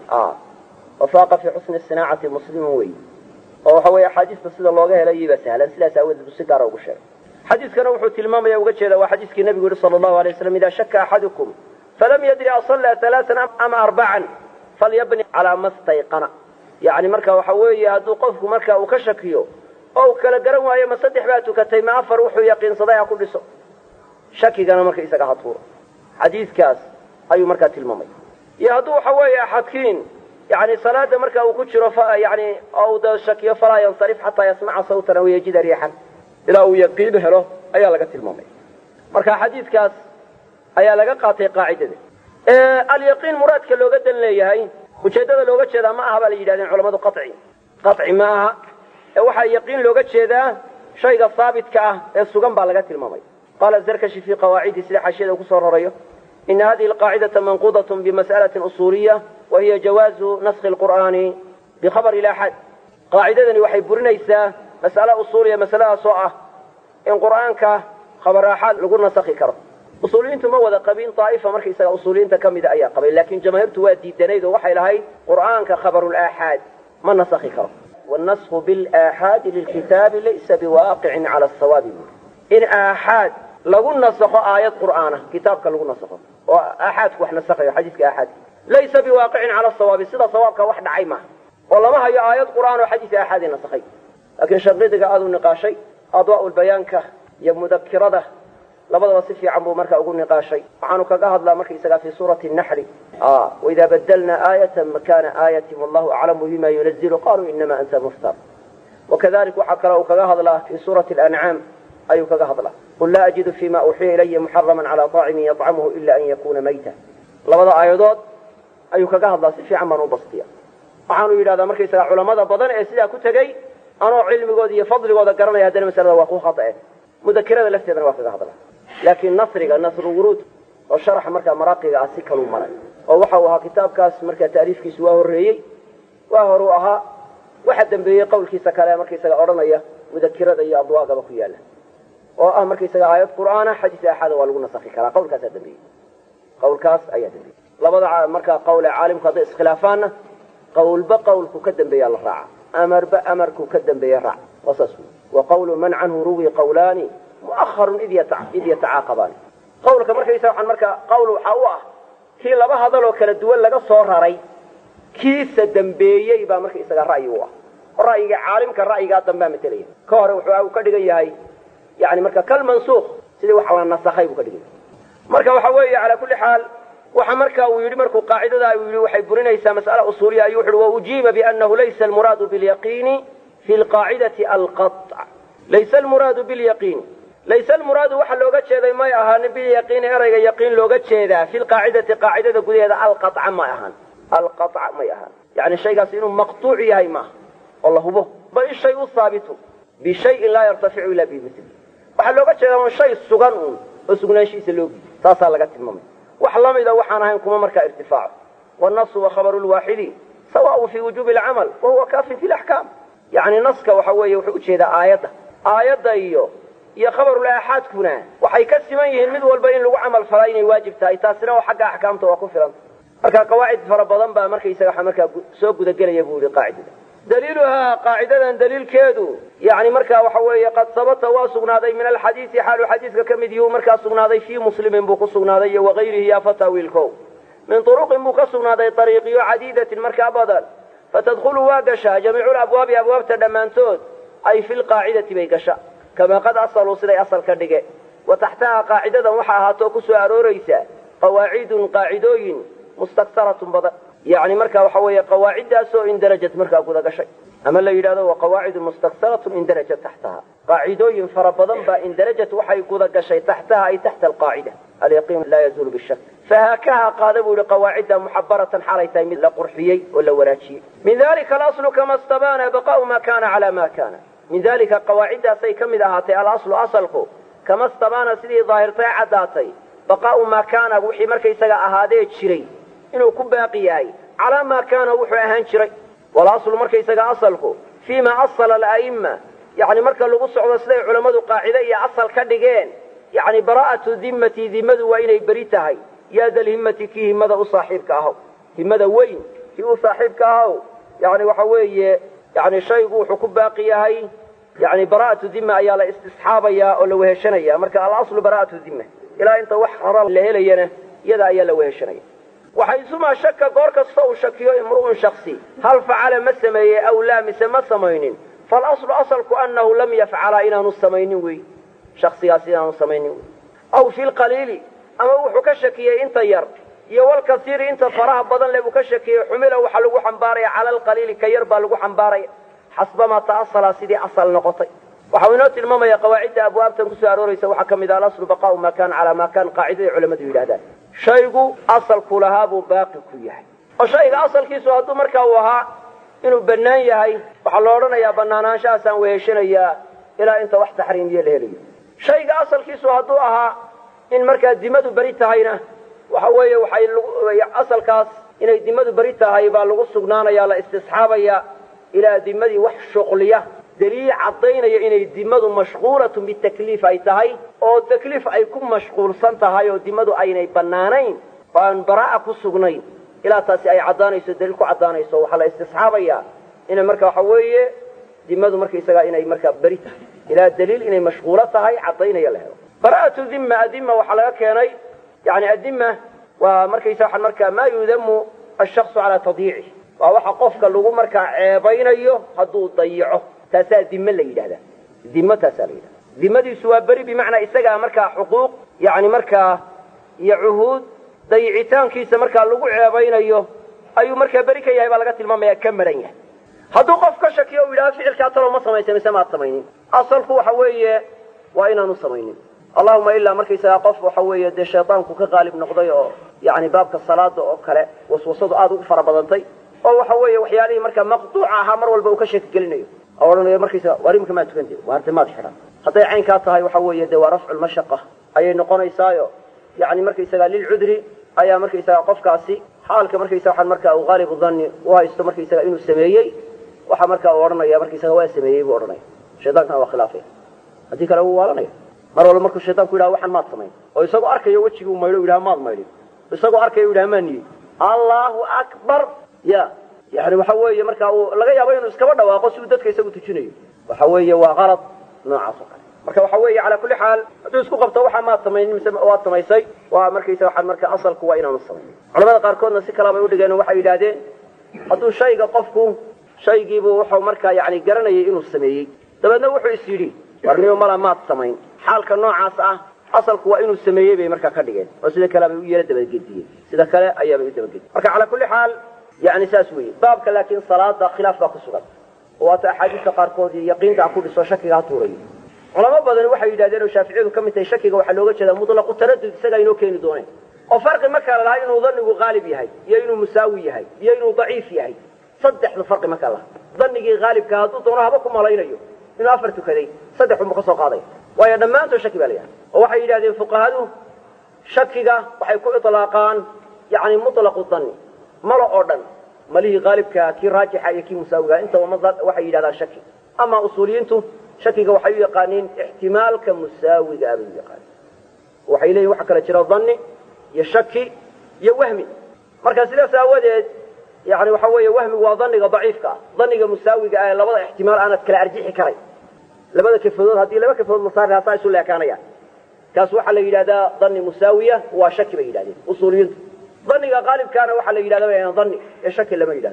S1: wafaaqa fi xusni sinaacati muslimin wey, oo waxa weeye axaadiista sida looga helayba sahlan, sidaas aawadeed buu si gaara ugu sheegay. xadiiskana wuxuu tilmaamaya uga jeeda waa xadiiskii nabigu yihi sala allahu alay waslam idaa shaka axadukum falam yadri asallaa alaaan ama arbacan falyabni calaa ma stayqana. yani marka waxa weeye hadduu qofku marka uu ka shakiyo oo uu kala garan waayo ma saddex baa tukatay ma afar wuxuu yaqiinsaday ha ku dhiso, shakigana marka isaga ha tuuro. xadiiskaas ayuu markaa tilmaamay. iyo hadduu waxa weeye axadkiin yani salaada marka uu ku jiro yani ou da shakiyo falaa yansarif xataa yasmaca sawtan aw yajida riixan, ilaa uu yaqiin helo ayaa laga tilmaamay. marka xadiidkaas ayaa laga qaatay qaacidada. alyaqiin muraadka looga dan leeyahay, ujeeddada looga jeedaa ma aha baa la yidhahdeen culamadu qaci qaci ma aha, ee waxaa yaqiin looga jeedaa shayga haabitka ah ee sugan baa laga tilmaamay. qaala zarkashi fii qawaacidi, sida xaashiyada kusoo rorayo, ina hadihi alqaacidata manquudat bimas'alatin usuuliya wahiya jawaazu naskhi alqur'aani bikhabari ilaaxaad. qaacidadani waxay burinaysaa mas'ale usuuliya, masaladaas oo ah in qur'aanka khabar aaxaad lagu nasakhi karo. usuuliyiintu ma wada qabin, daa'ifa markaysaga usuuliyiinta ka mida ayaa qabay, laakiin jamaahiirtu waa diidanayd oo waxay lahayd qur'aanka khabarulaaxaad ma nasakhi karo. wannasku bilaaxaadi lilkitaabi laysa biwaaqicin cala asawaabi. in aaxaad lagu nasakho aayad qur'aana kitaabka lagu nasakho oo aaxaadku wax nasakhayo xadiiska aaxaadka laysa biwaaqicin cala asawaabi, sida sawaabka wax dhacay maaha oo lama hayo aayad qur'aan oo xadiis aaxaadi nasakhay. laakiin shardiga aad u niqaashay adwaa'ul bayaanka iyo mudakirada labadaba si fiican buu marka ugu niqaashay. waxaanu kaga hadlaa markaysaga fi suurati naxli waidaa badalna aayatan makana aayatin wallahu aclamu bima yunazilu qaluu inama anta muftar. wakadalik waxaa kale uu kaga hadlaa fi suurati alancaam ayuu kaga hadlaa qul laa ajidu fima uuxiya ilaya muxaraman calaa طaacimin yطcamuhu ila an yakuna mayta. labada aayadood ayuu kaga hadlaa, si fiican baan u bastiya. waxaanu yidhahdaa markaysaga culamada badan ee sidaa ku tegey anoo cilmigooda iyo fadligooda garanaya haddana masalada waa ku khata'een. mudakirada lafteedana waa kaga hadlaa. laakiin nasriga nasru wuruud oo sharaxa markaa maraaqiga ah si kaluu maray, oo waxa uu ahaa kitaabkaas markaa taaliifkiisu waa horreeyey, waa horuu ahaa. waxa dambeeyey qowlkiisa kale markaysaga odhanaya mudakirada iyo adwaagaba ku yaala, oo ah markaysaga aayad qur'aana xadiis aaxaada waa lagu nasakhi karaa. qowlkaasaa dambeeyey, qowlkaas ayaa dambeeyey. labada markaa qowl ee caalimku hadday iskhilaafaanna qowlba qowlku ka dambeeyaa la raaca, amarba amarku ka dambeeya raac. waa saas wey. wa qawlu man canhu ruwi qawlaani mu'aharun id yatacaaqabaani. qawlka markaysa waxaan markaa qowl waxa u ah kii laba hadaloo kala duwan laga soo raray, kiisa dambeeyey baa markaysaga ra'yi u ah. ra'yiga caalimka ra'yigaa dambaa matelaya. ka hore wuxuu ka dhigan yahay yani marka kal mansuukh, sidii wax la nasakhay buu ka dhigan yahay. marka waxa weeye calaa kulli xaal waxa marka uu yidhi markuu qaacidada uu yidhi waxay burinaysaa mas'ala usuuliya, ayuu wuxu wa ujiiba biannahu laysa almuraadu bilyaqiini fi lqaacidati alqaطc. laysa almuraadu bilyaqiini, laysa almuraadu waxa looga jeeday may ahaanin bilyaqiini, erayga yaqiin looga jeedaa fi lqaacidati qaacidada gudaheeda alqaطca may ahaan. alqaطca may ahaan yani shaygaas inuu maqtuuc yahay maaha oo la hubo, bal ishay u haabitu bishayin laa yartaficu ila bimili. waxaa looga jeedaa un shay sugan uun oo sugnaanshihiisa loogiy, saasaa laga tilmaamay. wax lamida waxaan ahayn kuma markaa irtifaaco. wanasu wa khabaru lwaaxidi sawaaء fi wujubi alcamal wahuwa kaafin fi laxkaam. yani naska waxa weeye wuxuu ujeedaa aayadda aayadda iyo iyo khabarulaaxaadkuna waxay ka siman yihiin mid walba in lagu camal falaa inay waajib tahay, taasina oo xagga axkaamta waa ku filanta. marka qawaacid fara badan baa markaysaga markaa soo gudagelaya buu yihi qaacidada. دليلها قاعدة دليل كيدو يعني مركا وحوي قد ثبت واسقنادي من الحديث حال حديث كمديو مركا سقنادي في مسلم بو سقنادي وغيره يا فتاوي الكو من طرق بو سقنادي طريق عديدة مركا بدل فتدخل واقشا جميع الابواب ابواب تدمانتود اي في القاعدة بيقشا كما قد اصلوا سيدي اصل كدغه وتحتها قاعدة وحا هاتو كسو اروريسا قواعد قاعدوين مستكثرة بدل يعني مركا وحوي قواعد اسو ان درجه مركا كودا غشاي اما لا يراده وقواعد مستكثره ان درجه تحتها قاعدوين فربضن با ان درجه وحي كودا غشاي تحتها اي تحت القاعده اليقين لا يزول بالشك فهكها قالبوا لقواعد محبره حالتي مثل قرحيي ولا وراجي من ذلك الاصل كما استبان بقاء ما كان على ما كان من ذلك قواعد سي كمد اهاتي الاصل اصلكو كما استبان سيدي ظاهرتي عداتي بقاء ما كان وحي مركي اسغا اهاده جيري inuu ku baaqi yahay ala ma kana wuxuu ahaan jiray wala aslu markay isaga asalku fiima asala al-a'imma yani marka lagu socdo siday culimadu qaacida iyo asal ka dhigeen yani bara'atu dhimmati dhimadu waa inay bari tahay ya dal himmati ki himada u saaxiibka ah himada weyn ki u saaxiibka ah yani waxa weeye yani shaygu wuxuu ku baaqi yahay yani bara'atu dhimma ayaa la istisxaabaya oo la weheshanaya marka al-aslu bara'atu dhimma ila inta wax haral la helayana yada ayaa la weheshanaya وحيثما شك قور كستو شكيو امرؤ شخصي هل فعل ما سميه أو لامس ما سمين فالأصل أصل كأنه لم يفعل إلى نصمين وي شخصي أصيل نصمين وي أو في القليل أما وحك شكيه انت ير يوال كثير انت فراه بدن لبك شكيه حمله وحلقو حنباري على القليل كيربى لقو حنباري حسب ما تأصل سيدي أصل نقطي وحاولت الماما يا قواعد أبواب تنكسو أروري سوى حكم إذا الأصل بقاء ما كان على ما كان قاعدة علماء الولادات shaygu asalku lahaa buu baaqi ku yahay oo shayga asalkiisu hadduu markaa uu ahaa inuu bannaan yahay waxaa la odhanayaa bannaanaanshahaasaan weeshanayaa ilaa inta wax taxriimiye la helayo shayga asalkiisu hadduu ahaa in markaa dimadu beri tahayna waxa weeye waxay asalkaas inay dimadu beri tahay baa lagu sugnaanayaa la istisxaabaya ilaa dimadii wax shuqliya دليل عطينا إن الدماء مشغولة بالتكليف أي تهاي أو تكليف أي كم مشغول سنتهاي والدماء أي بنانين فان براءة كسجنين إلى تاسي أي عدانة يسدلكوا عدانة يسوي حلا استصحابية إن مركب حوية دماء مركب يسجى إن أي مركب بريتة إلى الدليل إن مشغولة تهاي عطينا يلها براءة الذمة الذمة وحلا كاني يعني الذمة ومركب يسوي المركب ما يذم الشخص على تضييعه وهو حقفك اللي مركب بين أيه هدو ضيعه تاسا ذمة لا يدهدا ذمة تاسا لا يدهدا ذمة دي سوا بري بمعنى إساقا مركا حقوق يعني مركا يعهود ضيعتان كيسا مركا اللقوع عابين أيوه أيو مركا بري كي يهيبا لغات الماما يكمرين هدو قف كشك يو إلا فعل كاتلو ما سميسا مسامات سمينين أصلكو حوية وإنا نصمينين اللهم إلا مركا إساقا قف وحوية دي شيطانكو كغالب نقضي يعني بابك الصلاة وكلا وصوصد آدو فربضانتي أو حوية وحيالي مركا مقطوعة هامر والبو كشك قلنيو أولاً مركزة وريمك ما تكنتي وأنت ما تحرم حتى عين كاتها وحوية دوا رفع المشقة أي نقون يسايو يعني مركزة للعذر أي مركزة قف كاسي حالك مركزة حال مركزة أو غالب الظن وهاي است مركزة إنه السميي وح مركزة ورنا يا مركزة هو السميي ورنا شيطان هو خلافه هذيك لو ورنا مر ولا مركز الشيطان كلها واحد ما تصمين ويسقوا أركي يوجهوا وما يلو إلى ما ما يلو يسقوا أركي إلى مني الله أكبر يا يعني وحوي مركا laga yaabo inuu iska dhawaaqo si uu dadka isagu tujinayo waxaweye waa qalad noocaas oo kale marka waxaweye ala kulli xaal haduu isku qabto waxa ma sameeyay mise waa sameysay waa markaysa waxa marka asalku waa inaanu sameeyay culimada qaar koodna si kala bay u dhigeen waxa yiraahdeen haduu shayga qofku shaygiibu wuxuu marka yaani garanayay inuu sameeyay dabadna wuxuu is yiri warniyo mala ma sameeyay xaalka noocaas ah asalku waa inuu sameeyay bay marka ka dhigeen oo sida kala bay u yeela dabadgediyeen sida kale ayaa bay u dabagediyeen marka ala kulli xaal يعني ساسوي بابك لكن صلاة خلاف باكو سغد وأحاديث قاركود يقين تأكل سو شكي هاتوري علماء بدن waxay yiraahdeen Shaafiicigu kamid shakiga waxa looga jeedaa mutlaq taraddud isaga inuu keeni doono oo farqi ma kala lahayn inuu dhannigu qaalib yahay iyo inuu musaawi yahay iyo inuu daciif yahay saddex farqi ma kala dhannigi qaalibka haduu doono haba ku malaynayo inuu afar tukaday saddex uu ka soo qaaday way dhamaanto shaki baliya oo waxay yiraahdeen fuqahadu shakiga waxay ku itlaaqaan yani mutlaq dhanni mala odan malihi qaalibka ki raajixa iyo ki musaawiga inta wamada waxay yiraahdaan shaki ama usuuliyintu shakiga waxay u yaqaaniin ihtimaalka musaawiga ay yaqaan waxay leeyahay waxa kala jira dhanni iyo shaki iyo wahmi marka sidaas aawadeed يعني وحوي وهم وظنك ضعيفك ظنك مساوي آه لبض احتمال أنا كلا أرجح كري لبض كفضول هذه لبض كفضول مصاري هصاي سلا كان يعني كاس وحل إلى ذا ظن مساوية وشك بإلى أصوليين ظنك غالب كان وحل إلى ذا يعني ظني الشك لما إلى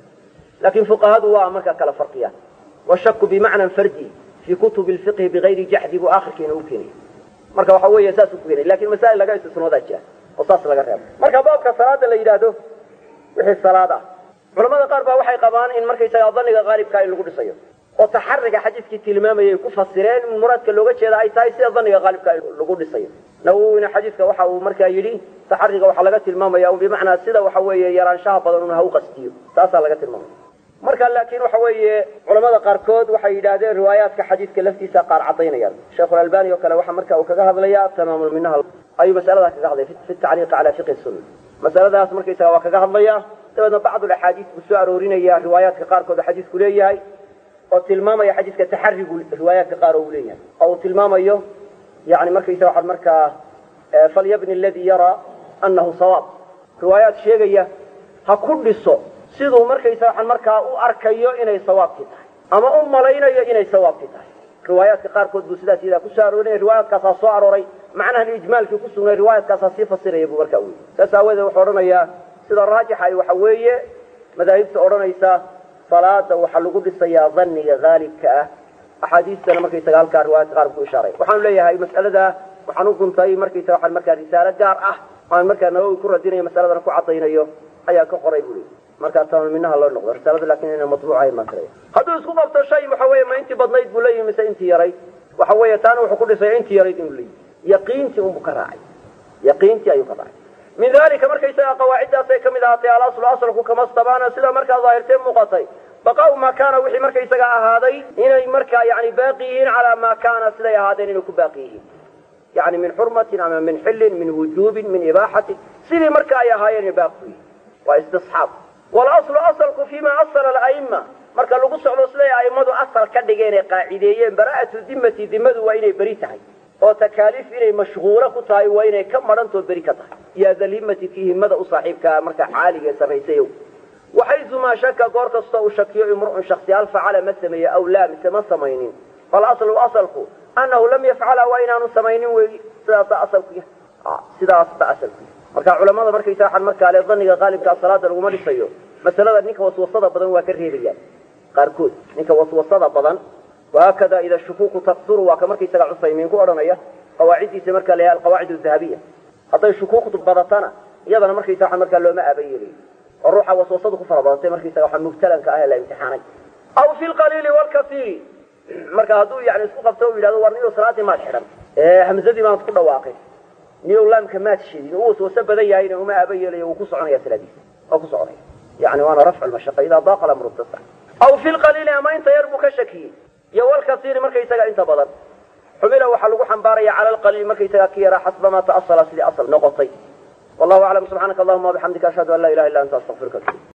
S1: لكن فقهاء هو أمرك كلا فرقيات والشك بمعنى فردي في كتب الفقه بغير جحد وآخر كين وكيني marka waxa weeye saas u keenay laakiin masaa'il laga istisnooda jira oo saas laga reebo marka baabka salaada la yiraahdo wixii salaada culimada qaar baa waxay qabaan in markay tahay dhanniga qaalibka ay lagu dhisayo oo taxarriga xadiiskii tilmaamayay ku fasireen muradka looga jeedo ay tahay sida dhanniga qaalibka ay lagu dhisayo nawowina xadiiska waxa uu markaa yiri taxarriga waxa laga tilmaamayaa bi macna sida waxa weeye yaraanshaha badan uu ha u qastiyo taas laga tilmaamayo marka laakiin waxa weeye culimada qaar kood waxay yiraahdeen riwaayaadka xadiiska laftiisa qaar cadeynayaan sheekh al-albani oo kale waxa markaa uu kaga hadlayaa tamaamul minha ay mas'alada kaga hadlay fi ta'liq ala fiqh sunnah mas'aladaas markay isaga waa kaga hadlaya dabadna bacd al-ahadith soo aroorinaya riwaayaadka qaar kood xadiisku leeyahay oo tilmaamaya xadiiska taxarrigu riwaayaadka qaar uu leeyahay oo tilmaamayo yaani markay isaga waxa markaa falyabni alladhi yara annahu sawab riwaayaad sheegaya ha ku dhiso sidoo markaysa waxan markaa u arkayo inay sawaabti tahay ama u malaynayo inay sawaabti tahay riwaayaadka qaar kood buu sidaas iyada ku saaroonay riwaayaadkaas soo arooray macnaha ijmaalkii ku sugnay riwaayaadkaas si fasiraya buu markaa weey taasawada wuxuu oranayaa sida raajixa ay waxa weeye madaahibta oranaysa salaada waxa lagu dhisayaa dhanniga gaalibka ah ahadiisana markay sagaalka riwaayaad qaar ku ishaaray waxaan leeyahay mas'alada waxaan u guntay markay waxan markaa risaalo gaar ah aan markaa nawawi ku radinayo mas'alada ku cadaynayo ayaa ka qoray buu marka taan minaha loo noqdo risalada laakiin inay matbuuc ay ma kale haduu isku qabto shay waxa weeye ma intii badnayd buu leeyahay mise intii yaray waxa weeye taan wuxuu ku dhisay intii yaray inuu leeyahay yaqiintii uu ka raacay yaqiintii ayuu ka raacay min dalika markay isaga qawaacidaas ay kamid ahaatay al-asl asalku kama stabana sida marka zaahirtay muuqatay baqaw ma kana wixii markay isaga ahaaday inay marka yaani baaqiyin ala ma kana sida ahaadeen inuu ku baaqiyin yaani min hurmatin ama min hillin min wujubin min ibahati sida marka ay ahaayeen baaqi wa istishab والأصل أصلك فيما أصل الأئمة marka lagu socdo sida aymadu asal ka dhigeen qaacideeyeen baraa'atu dimmati dimmadu waa inay bari tahay oo takaalif inay mashquula ku tahay waa inay ka maranto bari ka tahay ya dalimati fihi mada u saaxiibka marka xaaliga samaysayo waxay ma shaka goor kasta uu shakiyo imruun shakhsi alfa ala ma sameeyo aw la ma samaynin fal aslu asalku annahu lam yaf'ala wa inaanu samaynin way sidaas asalku sidaas asalku marka culimada markay saaxan marka le dhanniga qaalibka salaada lagu marisayo masalada ninka waswasada badan waa ka reebayaan qaarkood ninka waswasada badan waakada ida shukuku taqsuru waa ka markay isaga cusaymin ku oranaya qawaacidiisa marka leeyahay alqawaacid aldahabiyya haday shukuku badatana iyadana markay saaxan marka loo ma abayeelay ruuxa waswasada ku farabadatay markay isaga waxa mubtalanka ah la imtixaanay aw fil qalil wal kathir marka haduu yaani isku qabto oo yiraahdo warniyo salaadii ma xiran ee hamzadii ma ku dhawaaqay niyo laamka ma tishidin oo soo sabaday yahay uma abayeelay oo ku soconaya salaadiisa oo ku soconaya يعني وانا رفع المشقة إذا ضاق الأمر التصح أو في القليل أما أنت يربك شكي يو الكثير مركي يساق أنت بدر حمله وحلقه حنباري على القليل مركي يساق كيرا حسب ما تأصل سيدي أصل نقطي والله أعلم سبحانك اللهم وبحمدك أشهد أن لا إله إلا أنت أستغفرك